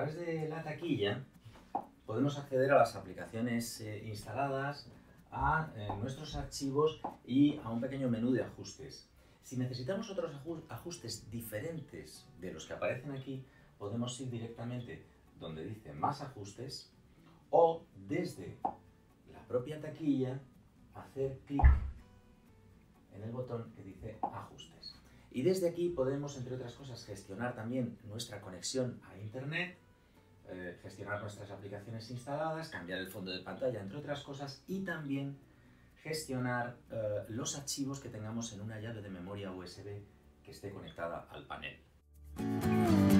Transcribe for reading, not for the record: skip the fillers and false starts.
través de la taquilla podemos acceder a las aplicaciones instaladas, a nuestros archivos y a un pequeño menú de ajustes. Si necesitamos otros ajustes diferentes de los que aparecen aquí, podemos ir directamente donde dice más ajustes o desde la propia taquilla hacer clic en el botón que dice ajustes. Y desde aquí podemos, entre otras cosas, gestionar también nuestra conexión a internet, gestionar nuestras aplicaciones instaladas, cambiar el fondo de pantalla, entre otras cosas, y también gestionar los archivos que tengamos en una llave de memoria USB que esté conectada al panel.